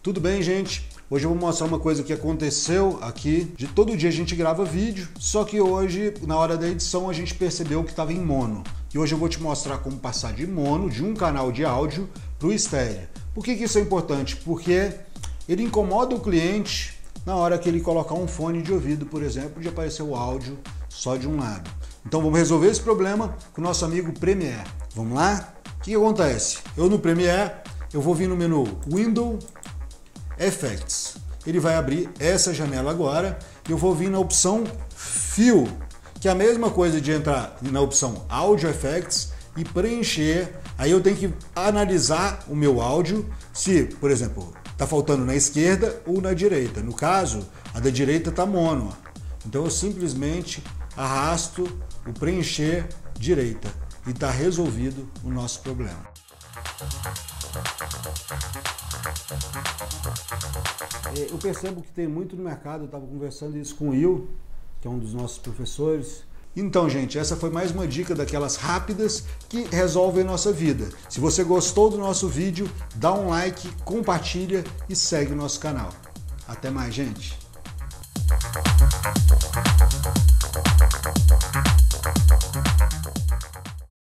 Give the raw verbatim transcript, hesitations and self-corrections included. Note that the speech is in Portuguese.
Tudo bem, gente? Hoje eu vou mostrar uma coisa que aconteceu aqui. De todo dia a gente grava vídeo, só que hoje, na hora da edição, a gente percebeu que estava em mono. E hoje eu vou te mostrar como passar de mono, de um canal de áudio, para o estéreo. Por que que isso é importante? Porque ele incomoda o cliente na hora que ele colocar um fone de ouvido, por exemplo, de aparecer o áudio só de um lado. Então vamos resolver esse problema com o nosso amigo Premiere. Vamos lá? O que que acontece? Eu no Premiere, eu vou vir no menu Window Effects. Ele vai abrir essa janela agora e eu vou vir na opção Fill, que é a mesma coisa de entrar na opção Audio Effects e preencher. Aí eu tenho que analisar o meu áudio, se, por exemplo, está faltando na esquerda ou na direita. No caso, a da direita está mono. Então eu simplesmente arrasto o preencher direita e está resolvido o nosso problema. Eu percebo que tem muito no mercado, eu estava conversando isso com o Will, que é um dos nossos professores. Então, gente, essa foi mais uma dica daquelas rápidas que resolvem a nossa vida. Se você gostou do nosso vídeo, dá um like, compartilha e segue o nosso canal. Até mais, gente!